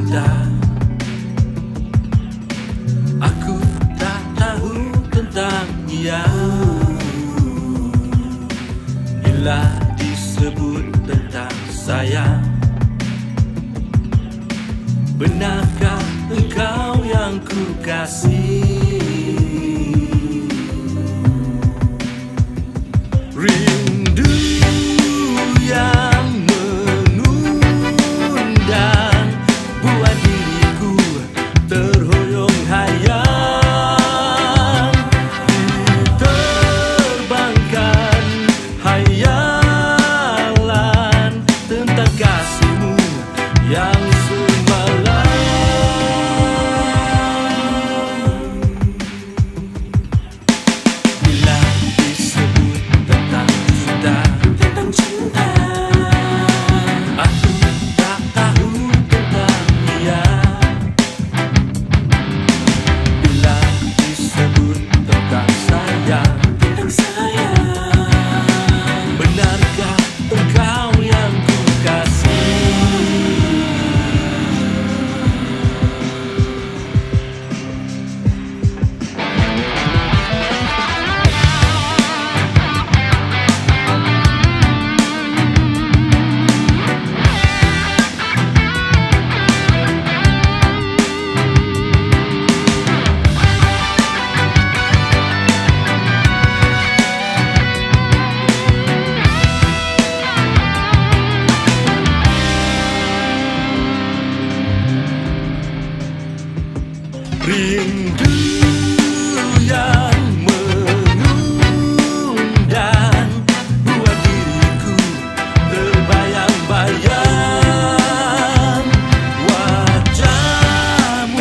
cinta. Aku tak tahu tentang dia. Bila disebut tentang sayang, benarkah engkau yang ku kasih? Rindu yang mengundang buat diriku terhoyong hayang, diterbangkan hayalan tentang kasihmu yang semalam. Bila disebut tentang cinta, aku tak tahu tentang dia. Bila disebut tentang sayang, benarkah engkau yang ku kasih? Rindu yang mengundang buat diriku terbayang-bayang, wajahmu,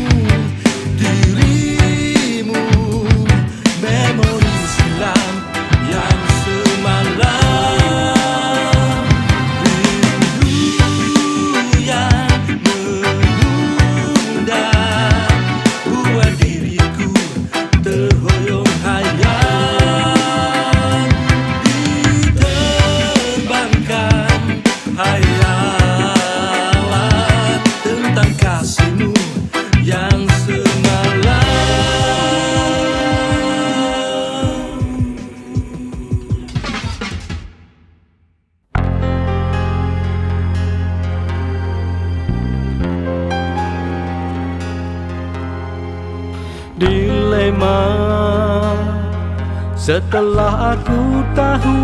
dirimu, memori silam yang semalam. Rindu yang mengundang buat diriku terhoyong hayang, diterbangkan hayalan tentang kasihmu yang semalam. Dilema setelah aku tahu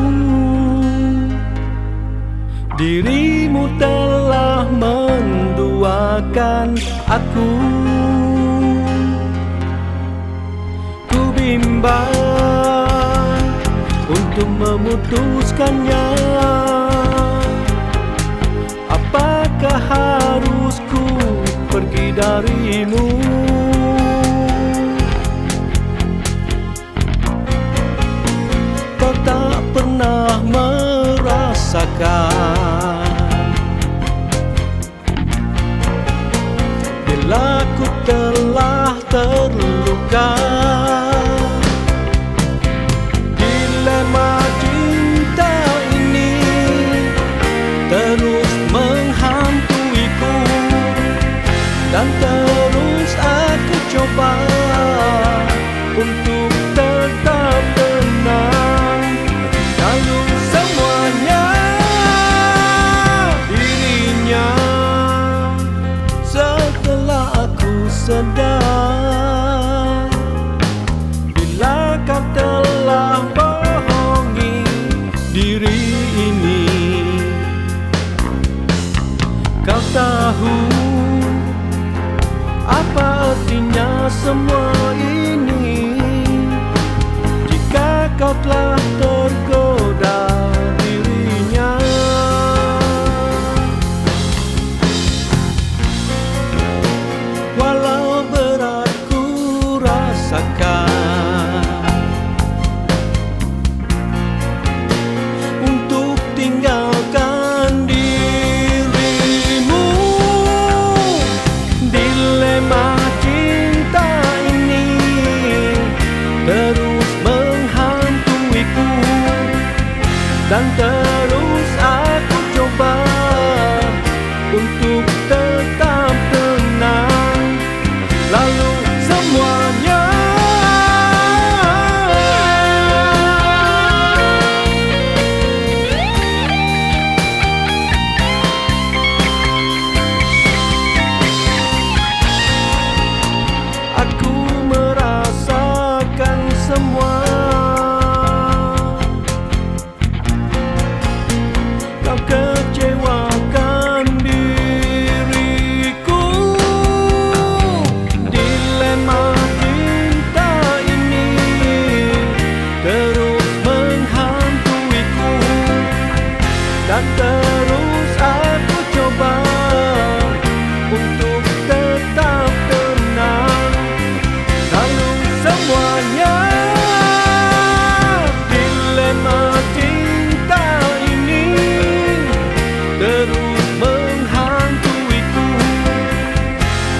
dirimu telah menduakan aku. Ku bimbang untuk memutuskannya. Apakah harus ku pergi darimu? Kau tak pernah merasakan bila ku telah terluka. Dilema cinta ini terus menghantuiku, dan terus aku coba untuk tetap tenang. Lalu semuanya, dirinya, setelah aku sadar bila kau telah bohongi diri ini. Kau tahu apa artinya semua ini jika kau telah tergoda dirinya. Walau berat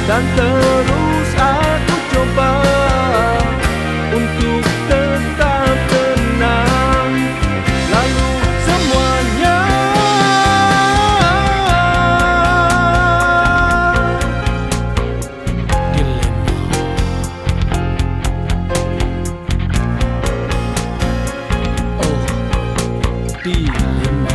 dan terus aku coba untuk tetap tenang. Lalu semuanya dilema.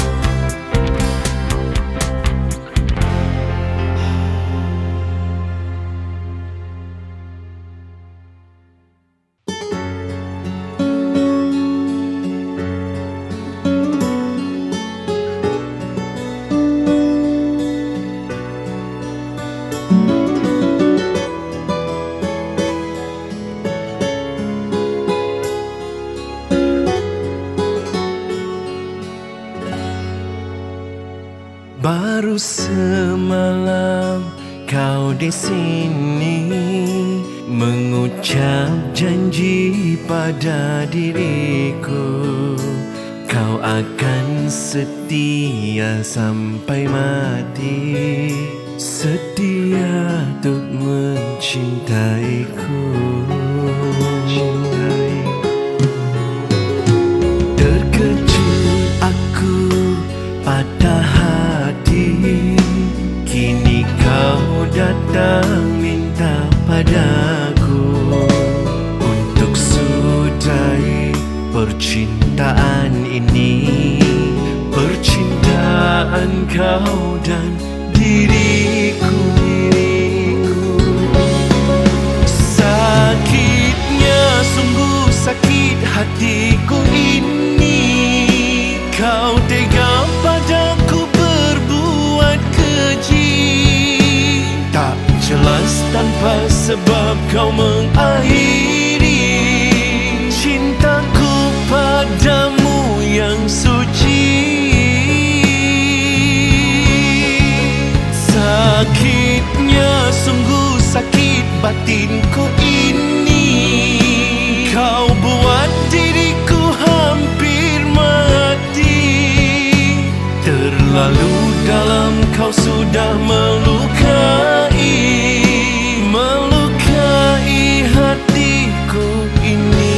Baru semalam kau di sini mengucap janji pada diriku, kau akan setia sampai mati, setia untuk mencintaiku. Terkejut aku patah hati, kini kau datang minta padaku untuk sudahi percintaan ini, percintaan kau dan diriku. Sakitnya sungguh sakit hatiku ini, kau tega padaku berbuat keji. Tak jelas tanpa sebab kau mengakhiri cintaku padamu yang suci. Sakitnya sungguh sakit batinku ini, kau buat diriku hampir mati. Terlalu dalam kau sudah melukai hatiku ini.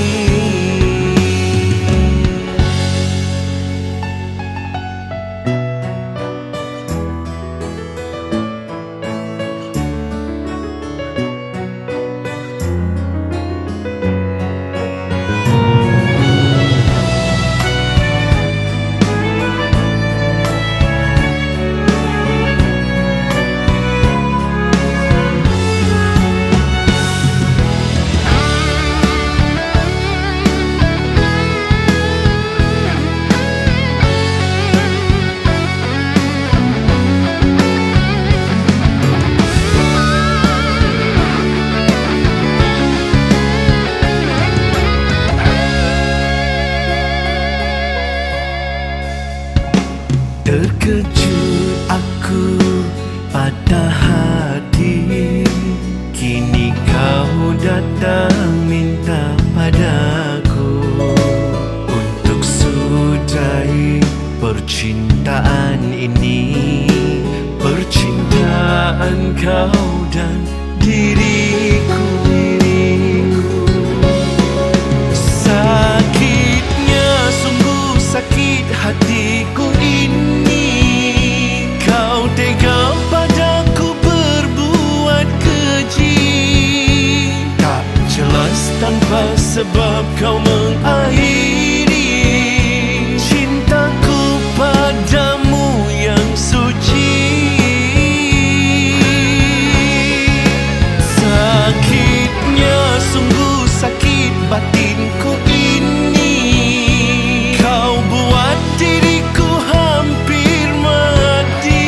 Terkejut aku patah hati, kini kau datang minta padaku untuk sudahi percintaan ini, percintaan kau dan diriku. Sakitnya sungguh sakit hatiku ini, kau tega padaku berbuat keji. Tak jelas tanpa sebab kau mengakhiri cintaku padamu yang suci. Sakitnya sungguh sakit batinku ini, kau buat diriku hampir mati.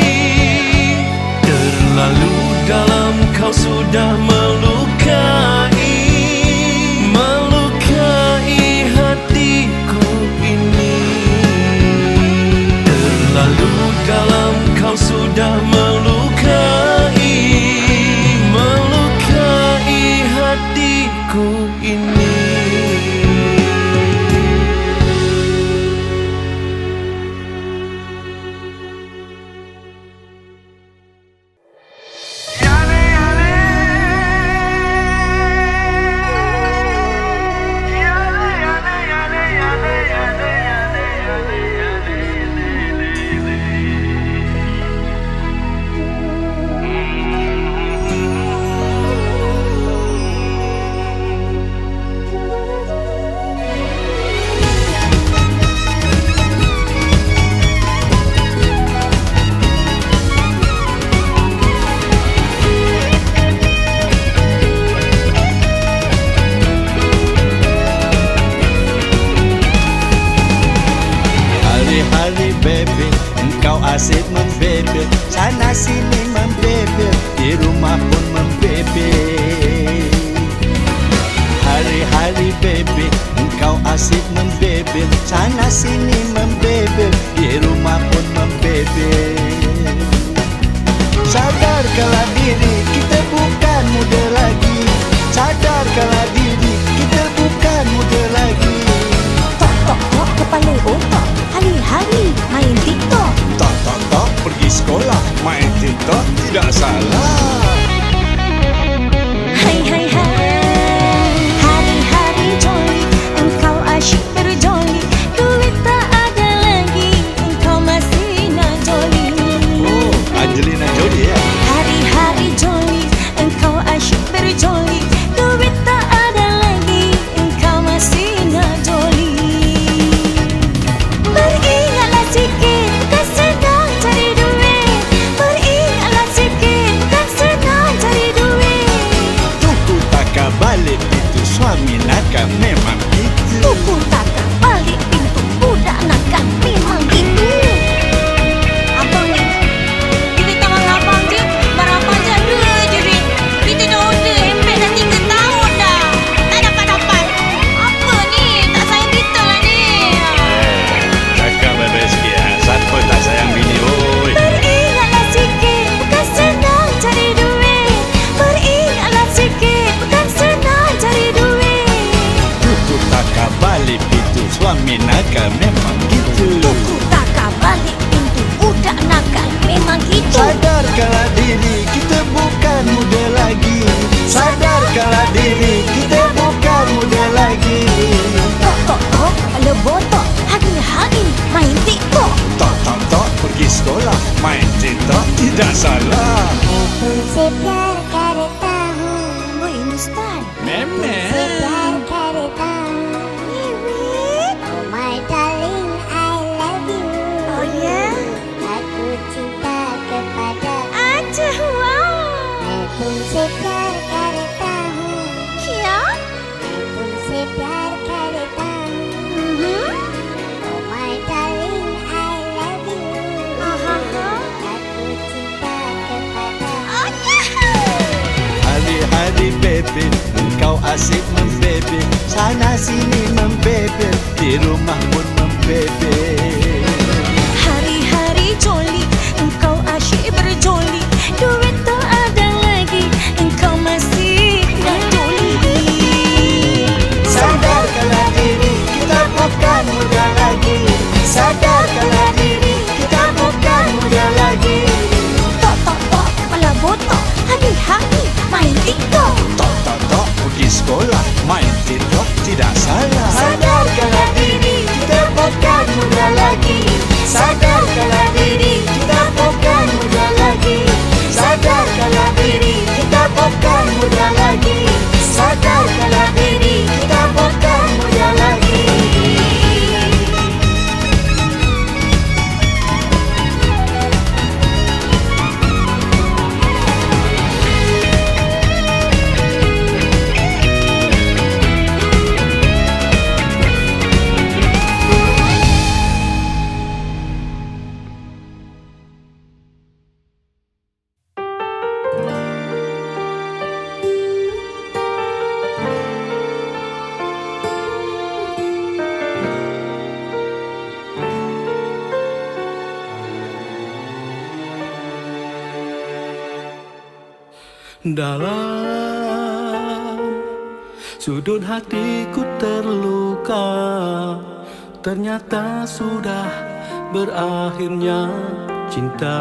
Terlalu dalam kau sudah melukai hati asyik membebel, sana sini membebel, di rumah pun membebel. Hari-hari bebel, engkau asyik membebel, sana sini membebel, di rumah pun membebel. Sadarkanlah diri, kita bukan muda lagi. Sadarkanlah diri, kita bukan muda lagi. Tok kepala otak, hari-hari main TikTok. Tok pergi sekolah, main TikTok tidak salah. Hai hari-hari jolly, engkau asyik berjoli. Duit tak ada lagi, engkau masih nak jolly. Oh, Angelina Jolie ya. Hari-hari jolly, engkau asyik berjoli. Duit tak ada lagi, engkau masih nak jolly. Beringatlah sikit, bukan senang cari duit. Beringatlah sikit, bukan senang cari duit. Tuku takkan balik itu suami nakal memang itu. Tuku takkan balik pintu, budak nakal memang gitu. Abang ni, kita tangan abang je, berapa je dua je duit. Kita dah order handbag dah 3 tahun dah, tak dapat-dapat. Apa ni, tak sayang kita lah ni. Cakap baik-baik sikit ya. Siapa tak sayang bini oi. Beringatlah sikit, bukan senang cari duit. Beringatlah sikit, bukan senang cari duit. Tuku takkan balik itu suami nakal memang gitu. Tuku takkan balik pintu, budak nakal memang gitu. Sadarkanlah diri, kita bukan muda lagi. Sadarkanlah diri, kita bukan muda lagi. Tok, kepala botok, hari-hari main TikTok. Tok, pergi sekolah, main TikTok tidak salah. तुमसे प्यार करता हूँ, Oh, Hindustan. तुमसे प्यार करता हूँ. Oh my darling, I love you. Oh yeah? Aku cinta kepada. Acha, wow. मैं तुमसे प्यार करता हूँ. Kia? मैं तुमसे प्यार करता हूँ. Oh my darling, I love you. Aku cinta kepada. Oh yeah. Hari-hari bebel, engkau asyik membebel, sana sini membebel, di rumah pun membebel. Hari-hari jolly, engkau asyik berjoli. Duit tak ada lagi, engkau masih nak joli. Sadarkanlah diri, kita bukan muda lagi. Sadarkanlah diri, kita bukan muda lagi. Tok, kepala botok, hari-hari main TikTok. Tok, pergi sekolah, main TikTok tidak salah. Sadarkanlah diri, kita bukan muda lagi. Sadarkanlah diri, kita bukan muda lagi. Sadarkanlah diri, kita bukan muda lagi. Sadarkanlah diri, kita bukan muda lagi. Dalam sudut hatiku terluka, ternyata sudah berakhirnya cinta.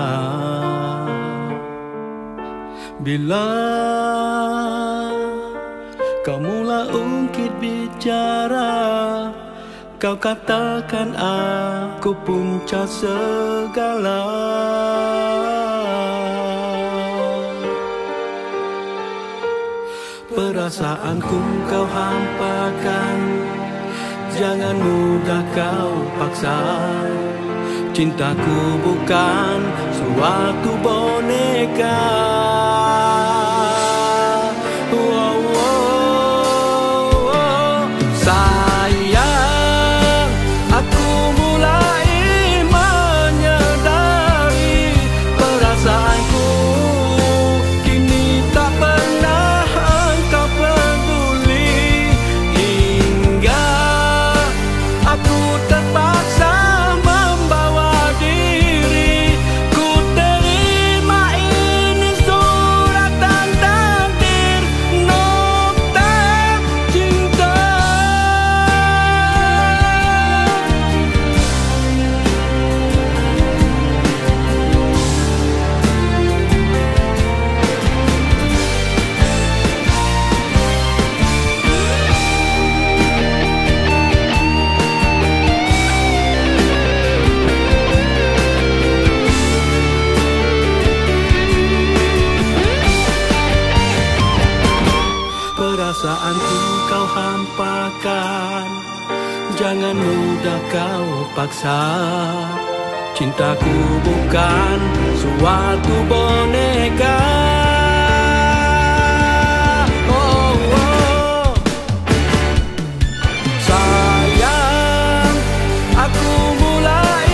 Bila kau mula ungkit bicara, kau katakan aku punca segala. Perasaanku kau hampakan, jangan mudah kau paksa. Cintaku bukan suatu boneka. Sayang, aku mulai menyadari Perasaanku kau hampakan, jangan mudah kau paksa. Cintaku bukan suatu boneka. Oh, oh. Sayang, aku mulai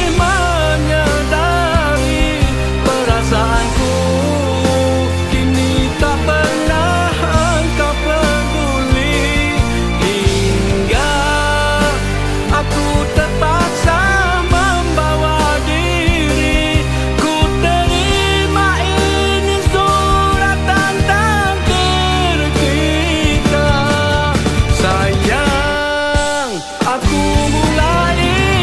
menyadari perasaanku kini tak pernah engkau peduli. Hingga aku terpaksa membawa diri. Ku terima ini suratan takdir kita. Sayang, aku mulai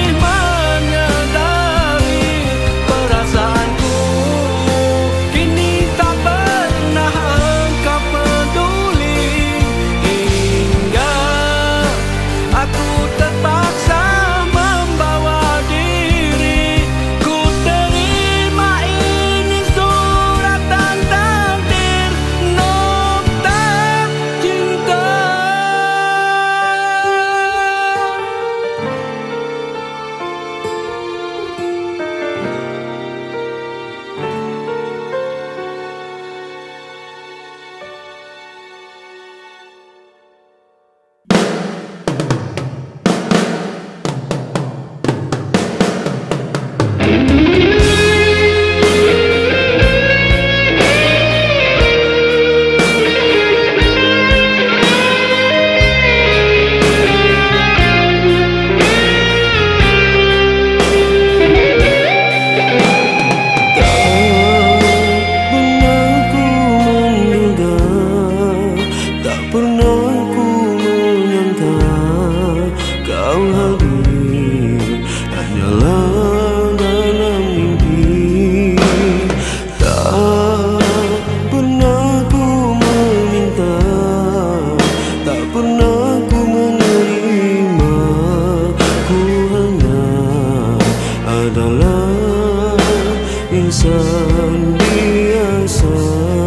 menyadari perasaanku kini tak pernah engkau peduli. Hingga aku terpaksa membawa diri. Ku terima ini suratan takdir, nota cinta. Tak pernah ku menyangka kau hadir hanyalah dalam mimpi. Tak pernah ku meminta, tak pernah ku menerima. Ku hanya adalah insan biasa.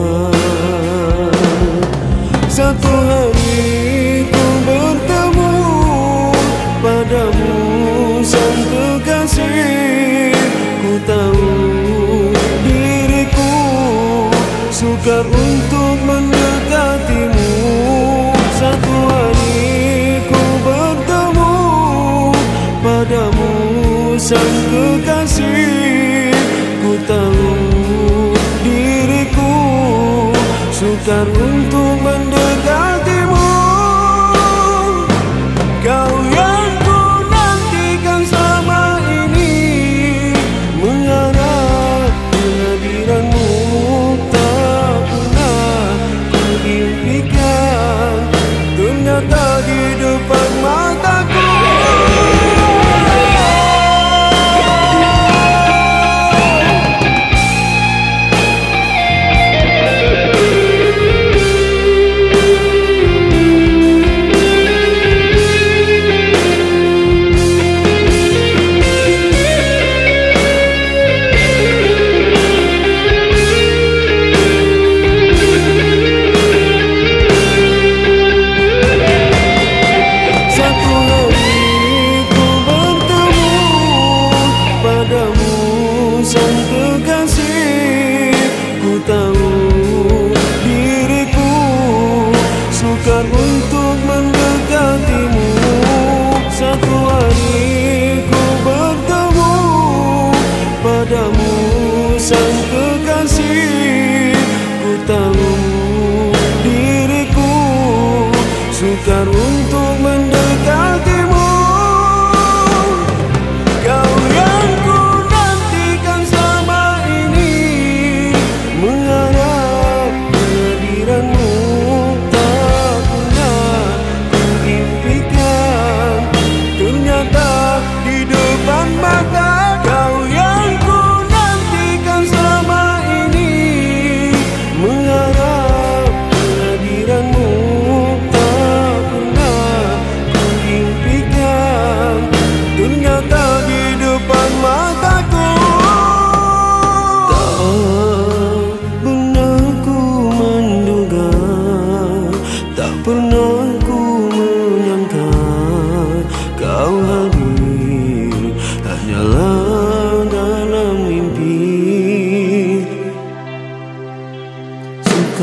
Satu hari ku bertemu padamu sang kekasih. Ku tahu diriku sukar untuk mendekatimu. Satu hari ku bertemu padamu sang kekasih. Ku tahu diriku sukar untuk mendekatimu. Kau yang ku nantikan selama ini, mengharap kehadiranmu. Tak pernah ku impikan, ternyata di depan mataku.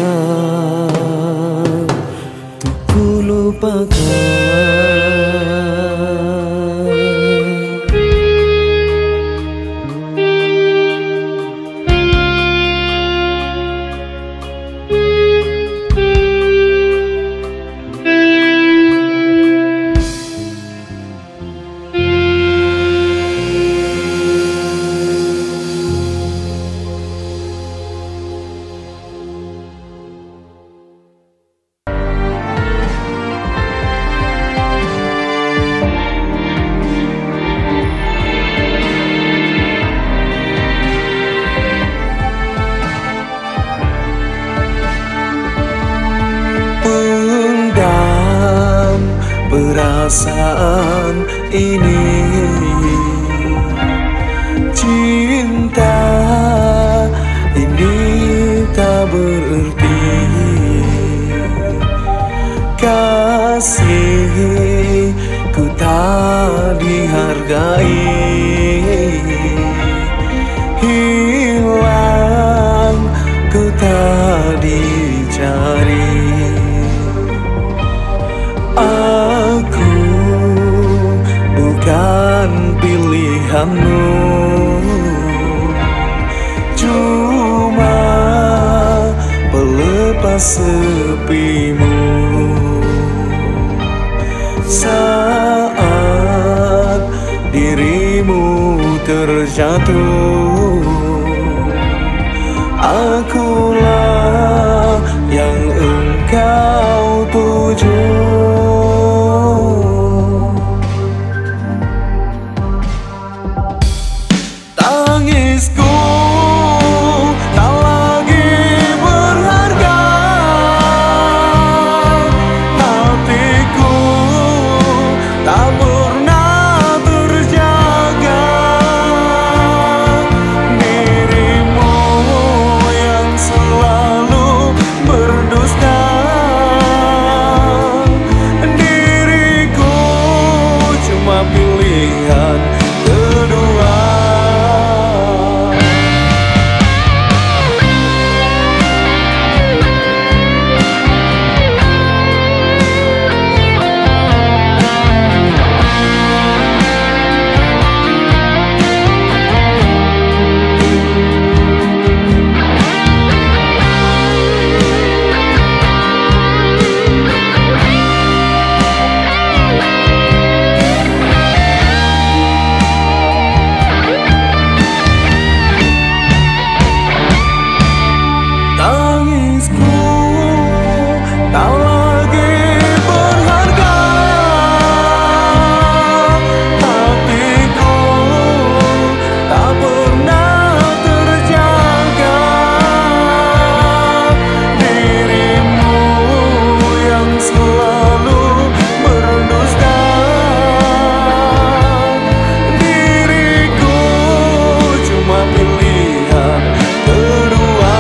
untuk ku lupakan. Perasaan ini, cinta ini tak berarti. Kasihku tak dihargai, hilang ku tak dicari. Aku bukan pilihanmu, cuma pelepas sepimu. Saat dirimu terjatuh, akulah yang engkau tuju. Tangisku tak lagi berharga, hatiku tak pernah terjaga. Dirimu yang selalu berdusta, diriku cuma pilihan kedua. Tangisku tak lagi berharga, hatiku tak pernah terjaga. Dirimu yang selalu berdusta, diriku cuma pilihan kedua.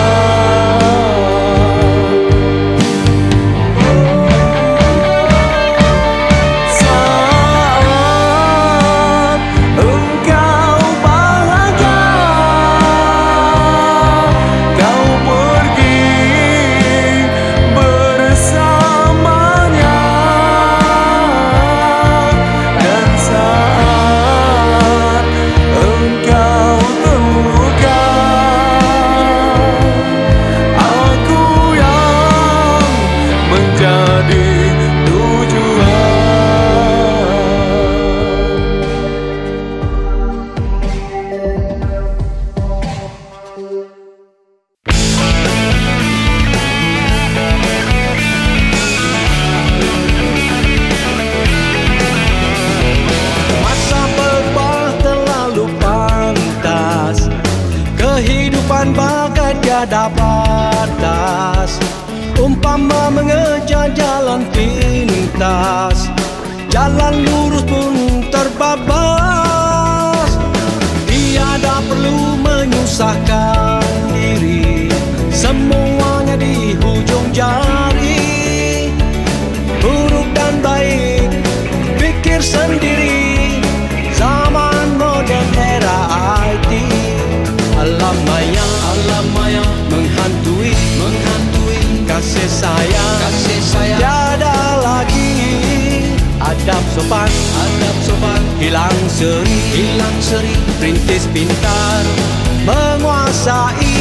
Kehidupan bagai tiada batas, umpama mengejar jalan pintas, jalan lurus pun terbabas. Tiada perlu menyusahkan diri, semuanya di hujung jari. Buruk dan baik, pikir sendiri, zaman modern era IT. Alam maya menghantui kasih sayang tiada lagi. Adab sopan hilang seri, perintis pintar menguasai.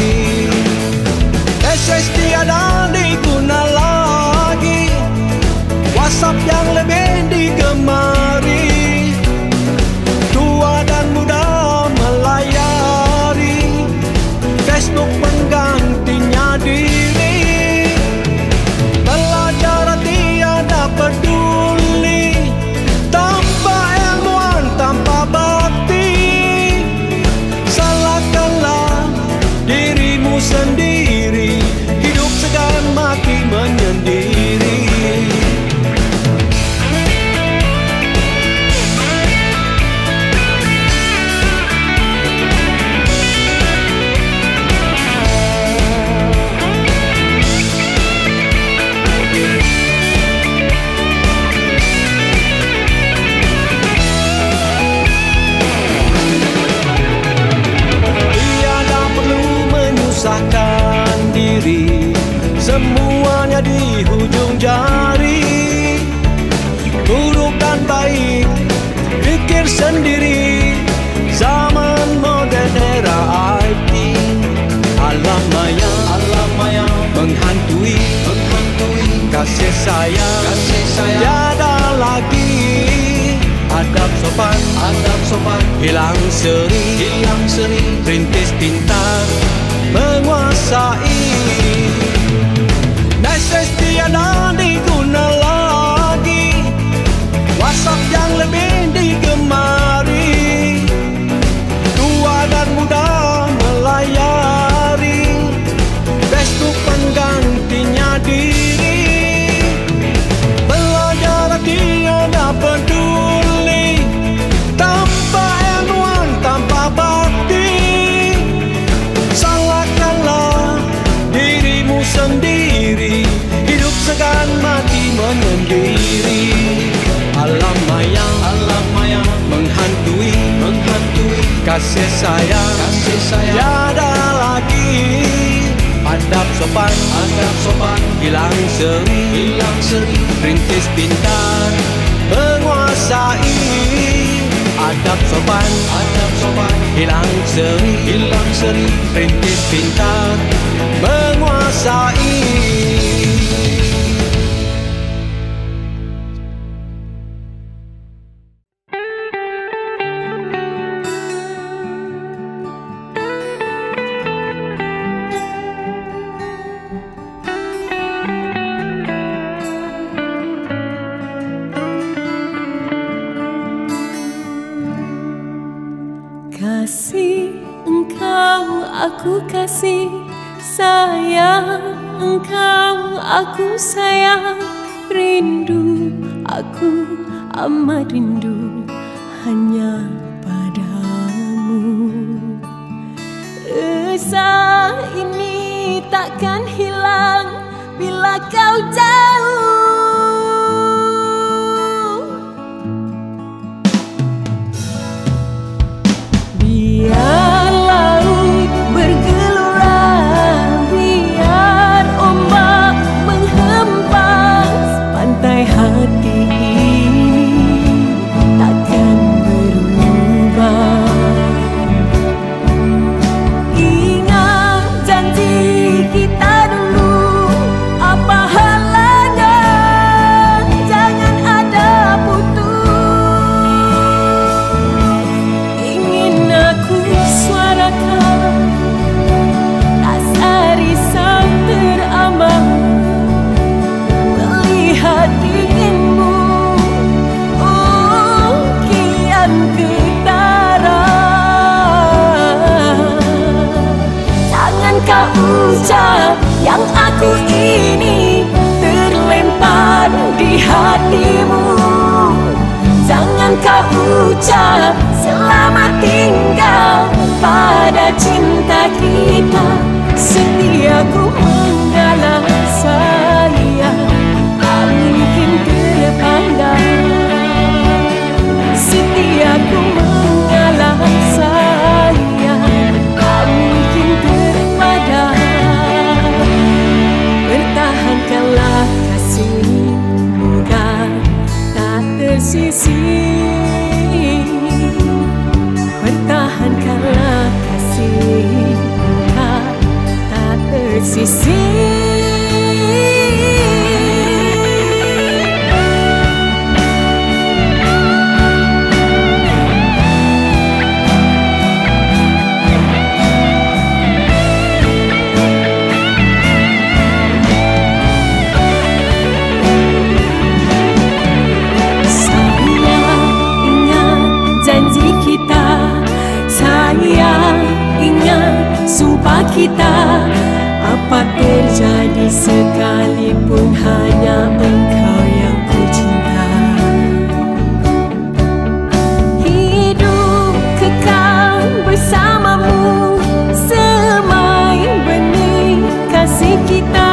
SS tiada diguna lagi, WhatsApp yang lebih digemari, tua dan muda melayari, Facebook menggantinya diri. Belajar tiada peduli, tanpa ilmuwan, tanpa bakti. Salahkanlah dirimu sendiri, hidup segan mati menyendiri. Diri semuanya di hujung jari, buruk dan baik pikir sendiri. Zaman modern era IT, alam maya menghantui, kasih sayang tiada lagi. Adab sopan hilang seri, perintis pintar menguasai. Message tiada diguna lagi, WhatsApp yang lebih digemari, tua dan muda melayari, Facebook penggantinya diri. Belajar tiada peduli, tanpa ilmuwan, tanpa bakti. Salahkanlah dirimu sendiri, hidup segan mati menyendiri. Alam maya menghantui, kasih sayang tiada lagi. Adab sopan hilang seri, perintis pintar menguasai. Adab sopan hilang seri, perintis pintar menguasai. Kasih engkau aku kasih, sayang engkau aku sayang, rindu aku amat rindu hanya padamu. Rasa ini takkan hilang bila kau jauh. Biar laut bergelora, biar ombak menghempas, pantai hati ini takkan berubah. Ingat janji kita dulu, apa halangi sisi. Sumpah kita, apa terjadi sekalipun hanya engkau yang ku cinta. Hidup kekal bersamamu, semai benih kasih kita.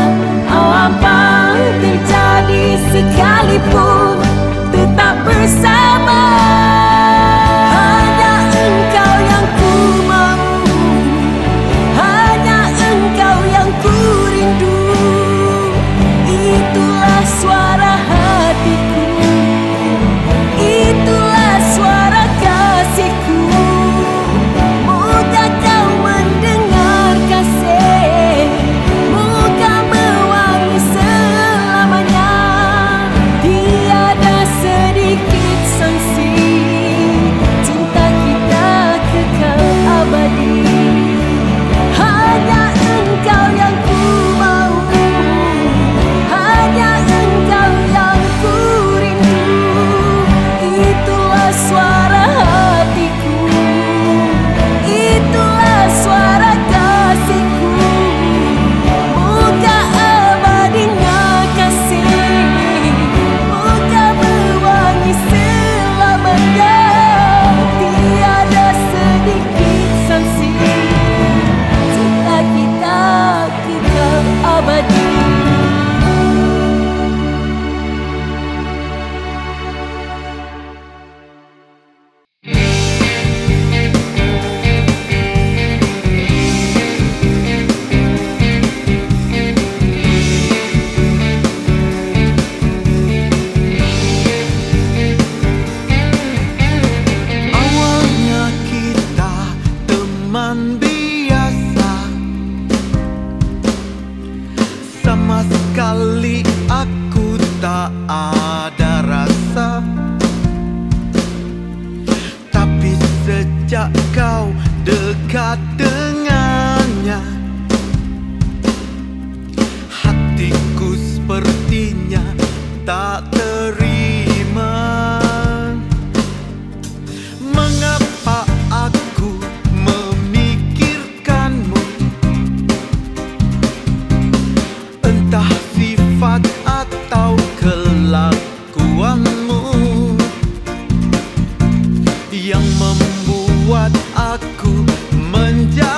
Apa terjadi sekalipun tetap bersama. Yang membuat aku menjadi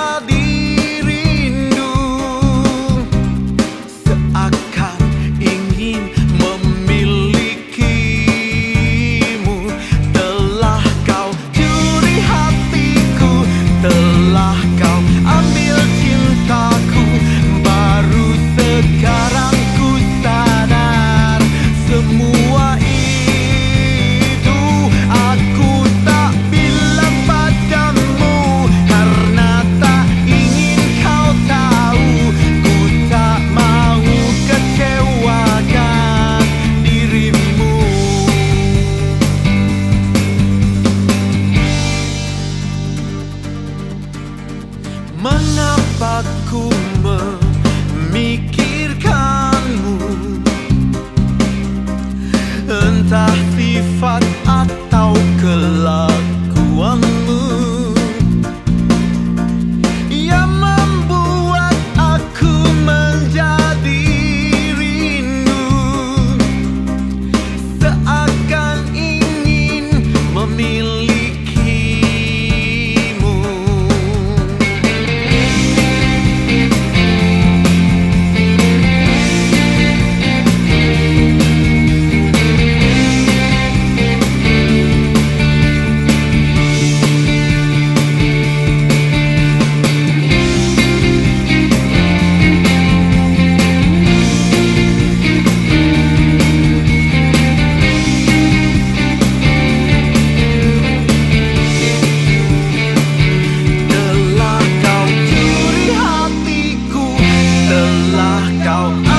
kau